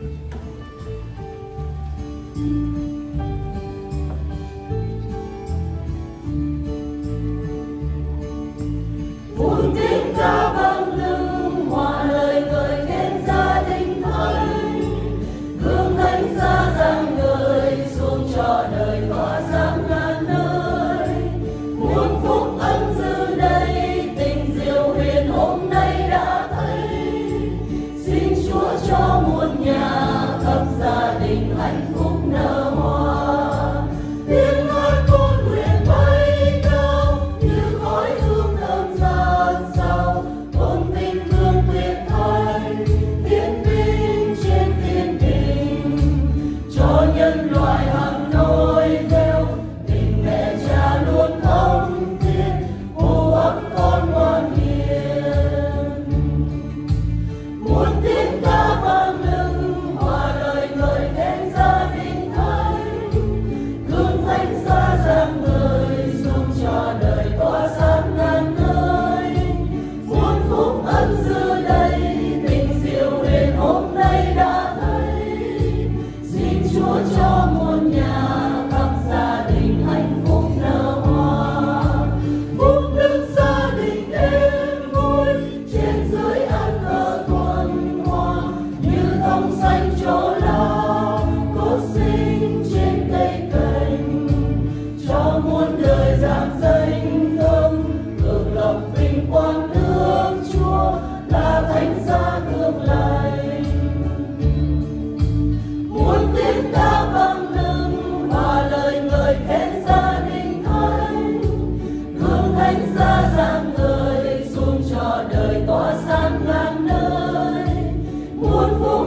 Muôn tiếng ca vang lưng hòa lời ngợi khen gia đình thánh, gương thánh giá rạng ngời xuống cho đời tỏa sáng ngàn nơi. Muôn phúc ân dư đây tình diệu huyền hôm nay đã thấy, xin Chúa cho muôn nhà khắp gia đình hạnh phúc nở hoa. Tiếng hát con nguyện bay cao như khói hương thơm dạt dào, tôn vinh gương tuyệt thành thiên binh trên thiên đình, cho nhân loại hằng nối theo tình mẹ cha luôn thông thiên, hô ấp con ngoan hiền. Muôn tiếng ca vang lưng hòa lời ngợi khen gia đình thánh, gương thánh giá rạng ngời xuống cho đời tỏa sáng ngàn nơi. Muôn phúc ân dư đây tình diệu huyền hôm nay đã thấy, xin Chúa cho muôn nhà khắp gia đình hạnh phúc nở hoa. Phúc đức gia đình êm vui trên dưới ăn ở thuần hòa, như thông xanh chỗ lao cốt sinh trên cây cành, cho muôn đời giảng danh thơm hưởng lộc vinh quang nước Chúa là thánh giá tương lành. Muôn tiếng ca vang lưng hòa lời ngợi khen gia đình thánh, gương thánh giá rạng ngời xuống cho đời tỏa sáng ngàn nơi. Muôn phúc